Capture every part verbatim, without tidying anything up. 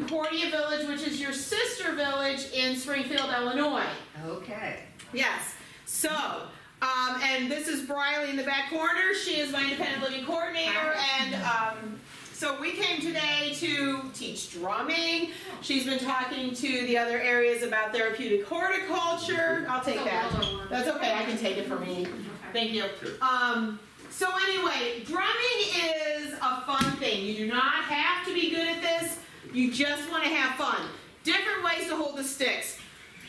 Concordia Village, which is your sister village in Springfield, Illinois. Okay. Yes. So, um, and this is Briley in the back corner. She is my independent living coordinator, and um, so we came today to teach drumming. She's been talking to the other areas about therapeutic horticulture. I'll take that. That's okay. I can take it for me. Thank you. Um, so anyway, drumming is a fun thing. You do not have to be good at this. You just want to have fun. Different ways to hold the sticks.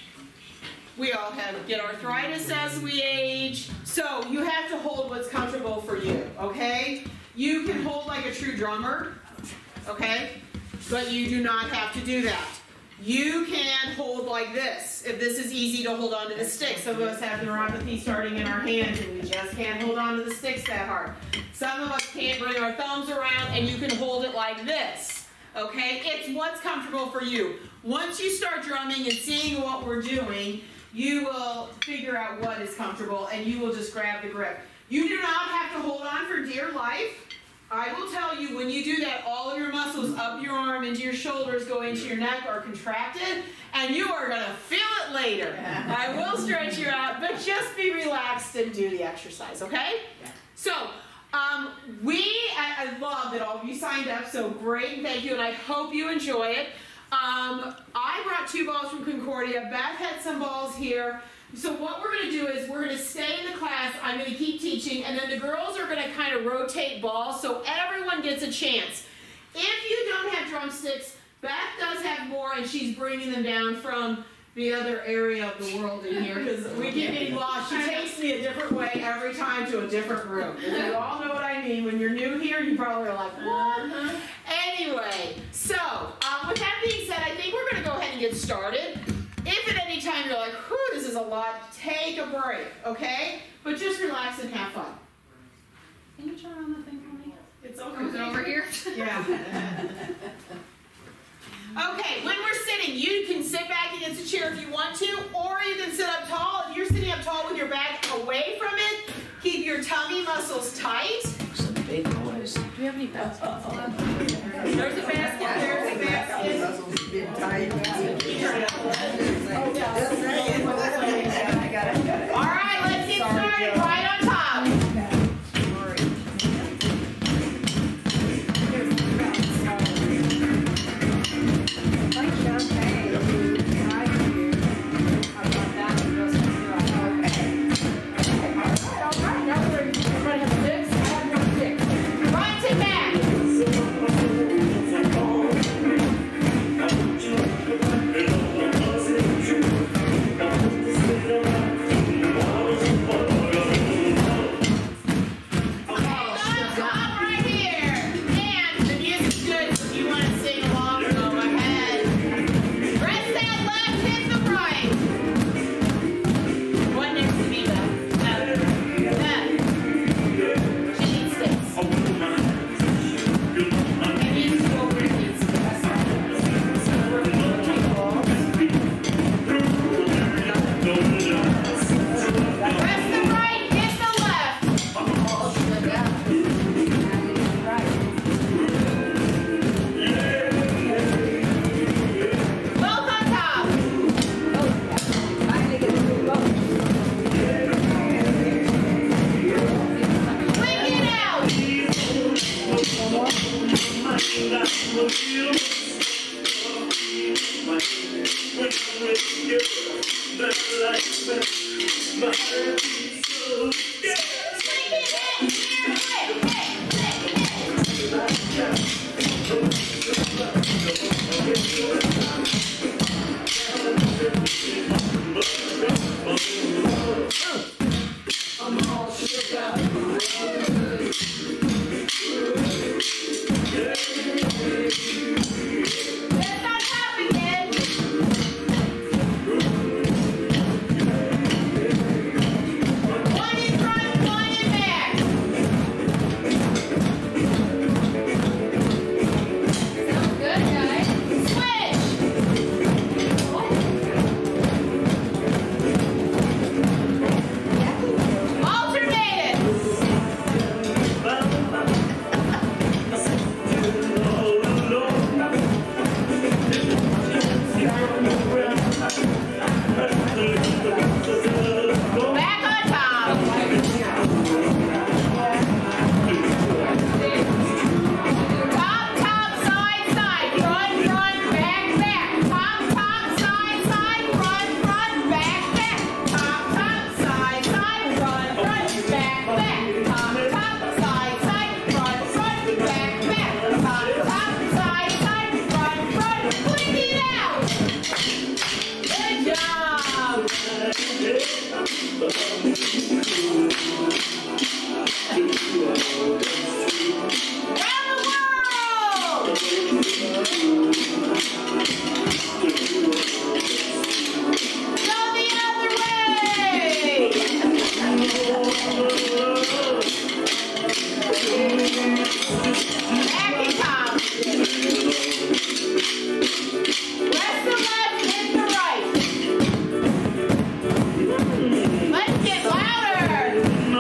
We all have get arthritis as we age, so you have to hold what's comfortable for you, okay? You can hold like a true drummer, okay? But you do not have to do that. You can hold like this, if this is easy to hold onto the sticks. Some of us have neuropathy starting in our hands, and we just can't hold onto the sticks that hard. Some of us can't bring our thumbs around, and you can hold it like this, okay? It's what's comfortable for you. Once you start drumming and seeing what we're doing, you will figure out what is comfortable, and you will just grab the grip. You do not have to hold on for dear life. I will tell you, when you do that, all of your muscles up your arm into your shoulders, go into your neck, are contracted, and you are going to feel it later. I will stretch you out, but just be relaxed and do the exercise, okay? So, um, we, I, I love that all of you signed up, so great, and thank you, and I hope you enjoy it. Um, I brought two balls from Concordia. Beth had some balls here. So what we're going to do is we're going to stay in the class. I'm going to keep teaching, and then the girls are going to kind of rotate balls so everyone gets a chance. If you don't have drumsticks, Beth does have more, and she's bringing them down from the other area of the world in here because we keep getting lost. She takes me a different way every time to a different room. You all know what I mean. When you're new here, you probably are like, what? Uh-huh. Anyway, so um, with that being said, I think we're going to go ahead and get started. If at any time you're like, whew, this is a lot, take a break, okay? But just relax and have fun. Can you turn on the thing for me? It's over, Is it over here? Yeah. Okay, when we're sitting, you can sit back against a chair if you want to, or you can sit up tall. If you're sitting up tall with your back away from it, keep your tummy muscles tight. Some big boys. Do you have any baskets left? There's a basket, there's a basket. Muscles been tight. Oh, yeah. I got it, I got it. All right, let's get started right on top. One in Let's get louder!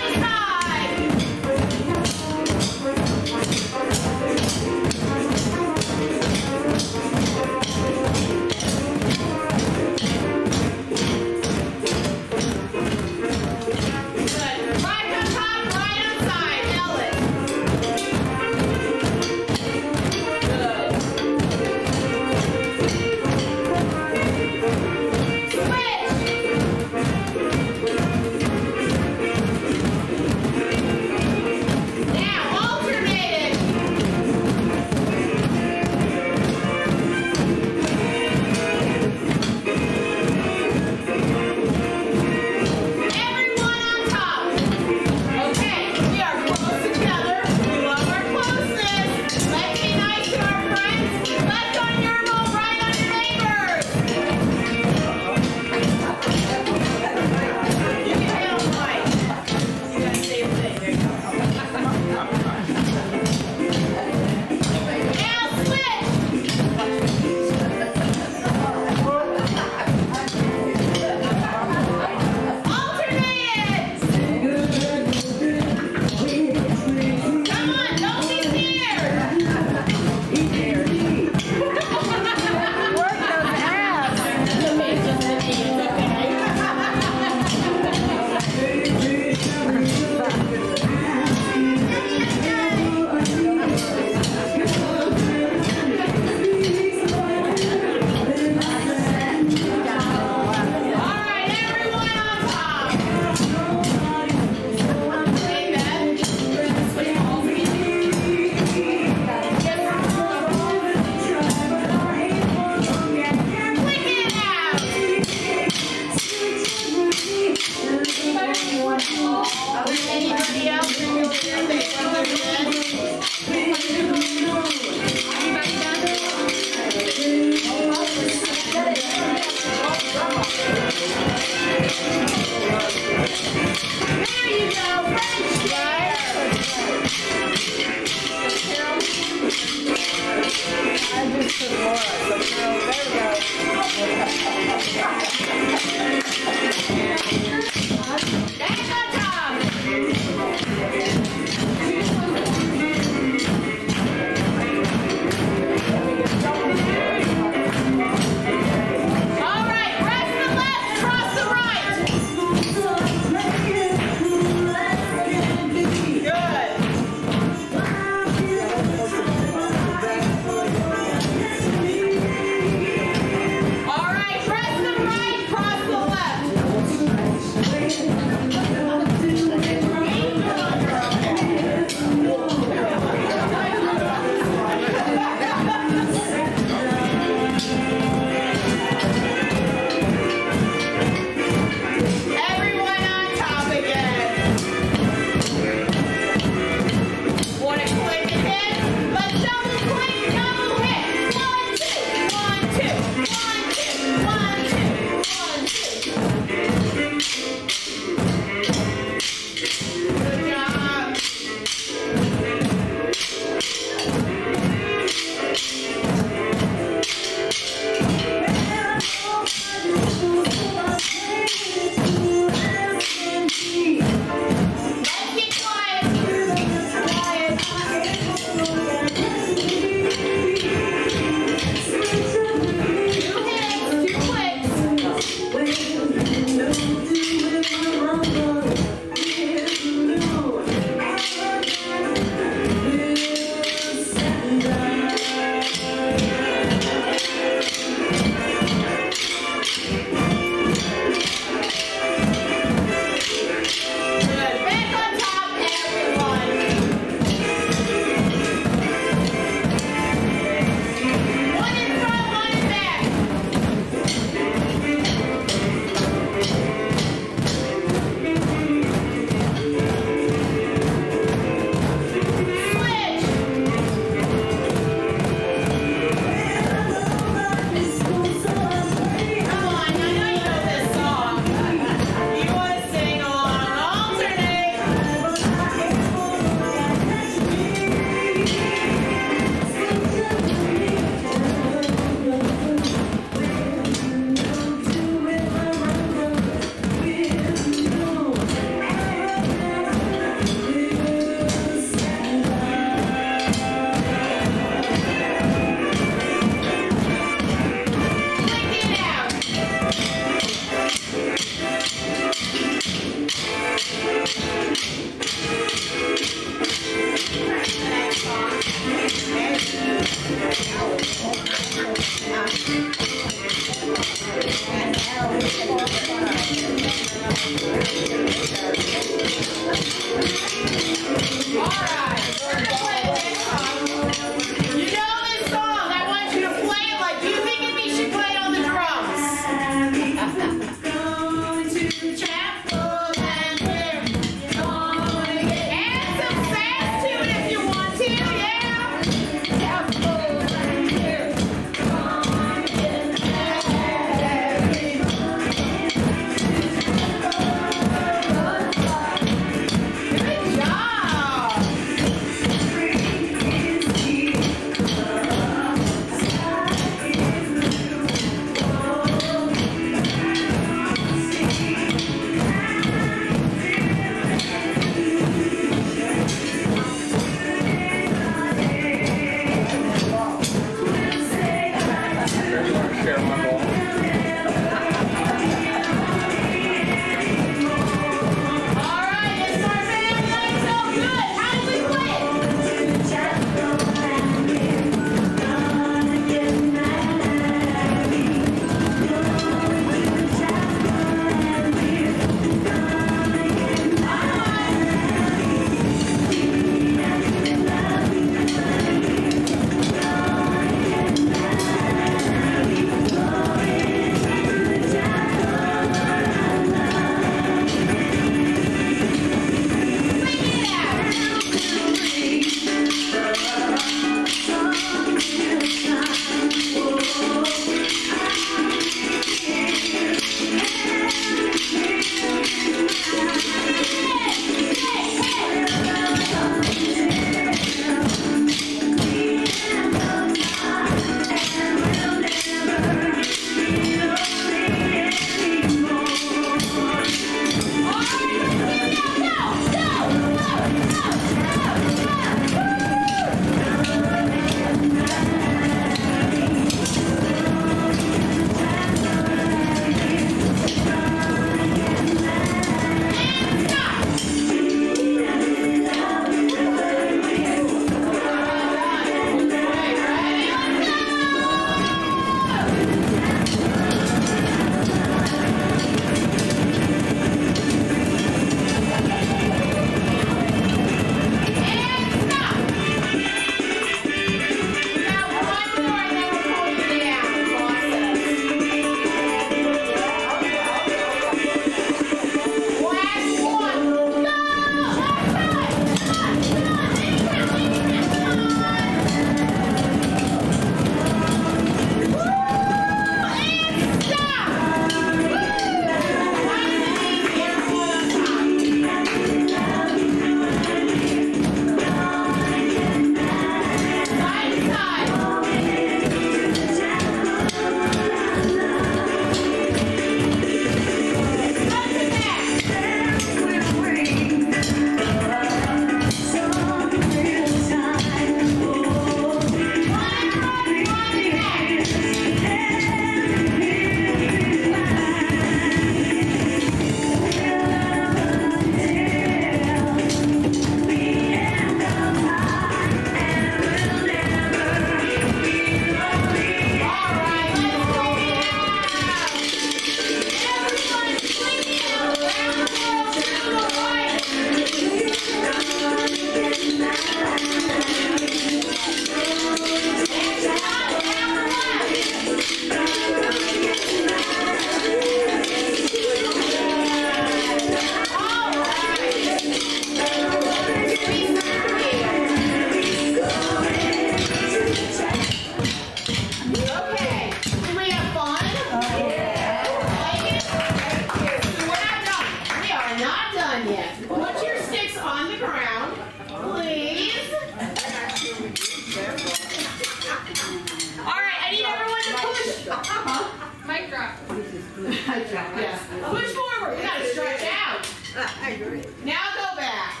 Yeah. Push forward. You gotta stretch out. I agree. Now go back.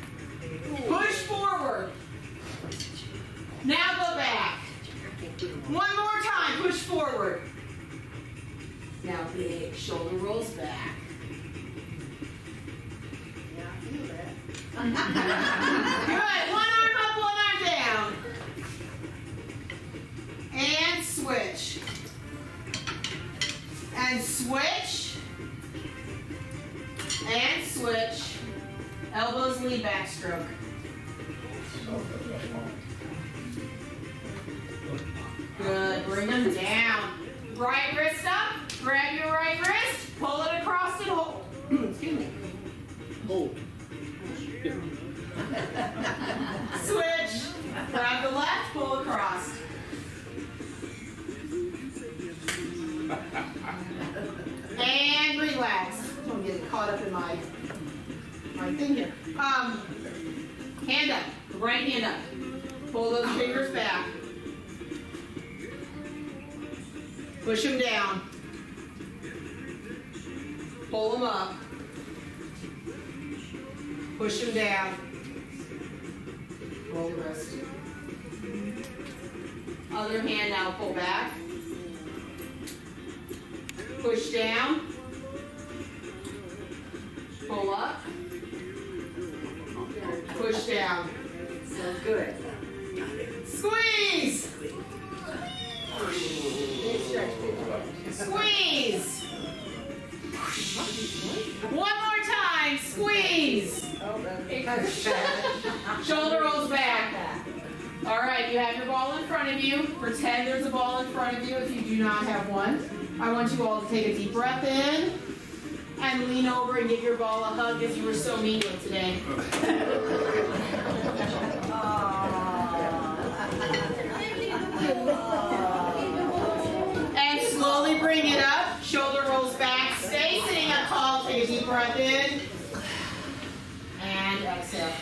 Push forward. Now go back. One more time. Push forward. Now big shoulder rolls back. Good. One arm up, one arm down. And switch. And switch. And switch. Elbows lead backstroke. Good. Bring them down. Right wrist up. Grab your right wrist. Pull it across and hold. Excuse me. Hold. Switch. Grab the left. Pull across. And relax. Don't get caught up in my my thing here. Um, hand up. Right hand up. Pull those fingers back. Push them down. Pull them up. Push them down. Roll the wrist. Other hand now, pull back. Push down. Pull up. Push down. So good. Squeeze. Squeeze. One more time. Squeeze. Shoulder rolls back. All right, you have your ball in front of you. Pretend there's a ball in front of you if you do not have one. I want you all to take a deep breath in and lean over and give your ball a hug as you were so mean with today. And slowly bring it up. Shoulder rolls back. Stay sitting up tall. Take a deep breath in. And exhale.